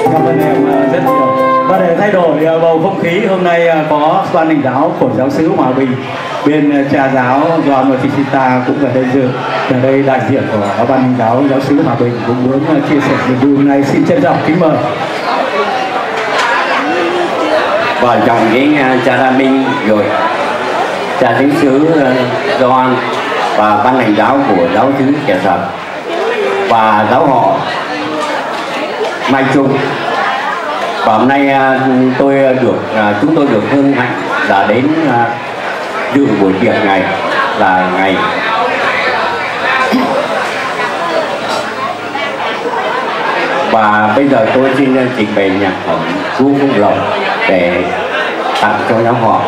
Cảm ơn em rất nhiều. Và để thay đổi bầu không khí, hôm nay có ban lãnh đạo của giáo xứ Hòa Bình, bên cha giáo do Motishita cũng ở đây dự. Ở đây đại diện của ban lãnh đạo giáo xứ Hòa Bình cũng muốn chia sẻ niềm vui hôm nay. Xin trân trọng kính mời. Và chồng với cha Đa Minh rồi cha thánh sứ Gioan và ban lãnh đạo của giáo xứ Kẻ Sập và giáo họ Mai Trung. Và hôm nay chúng tôi được hân hạnh là đến dự buổi tiệc này là ngày và bây giờ tôi xin trình bày nhạc phẩm Chú Phúc Lộc để tặng cho giáo họ.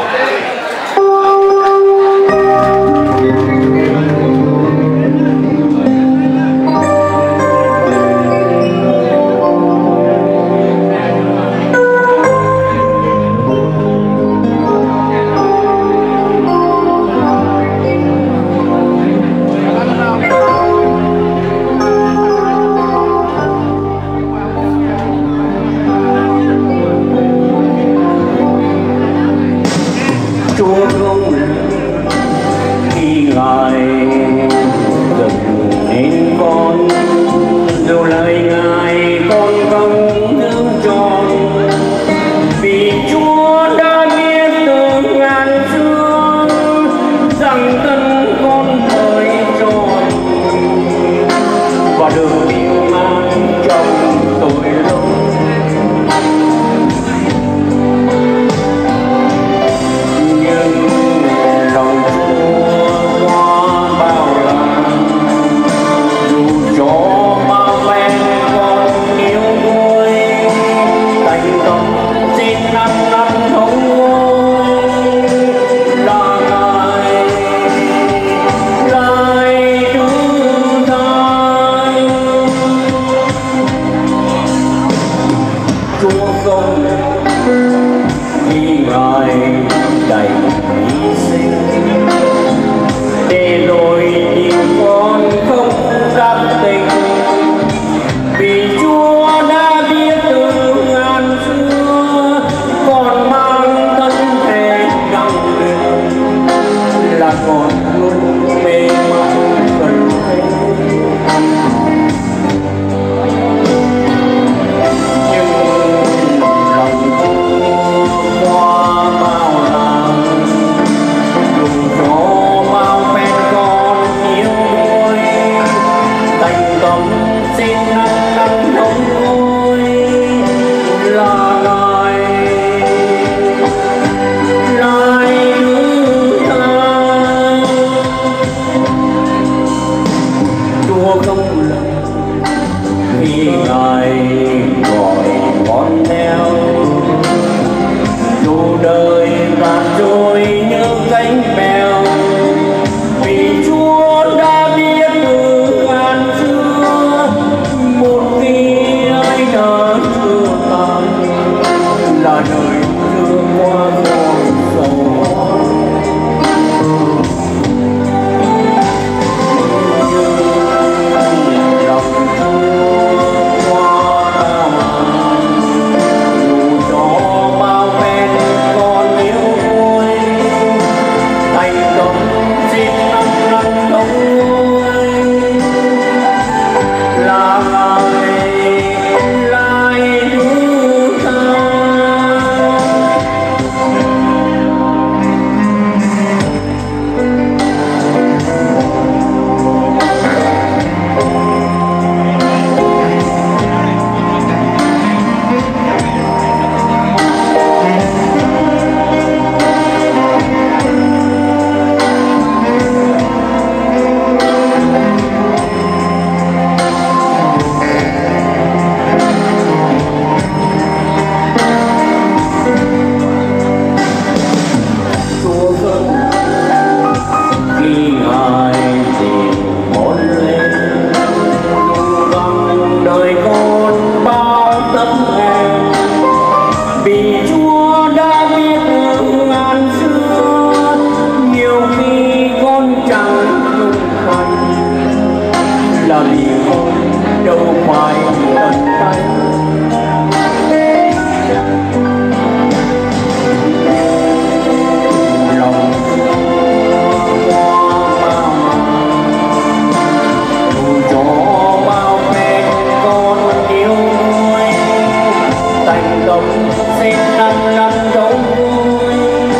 xin năm năm dấu vui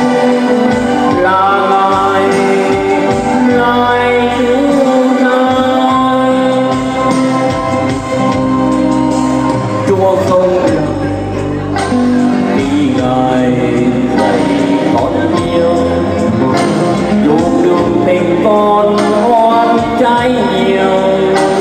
là ngài cứu rỗi. Chúa không lời vì ngài dạy con yêu, dù đường tình con oan trái nhiều.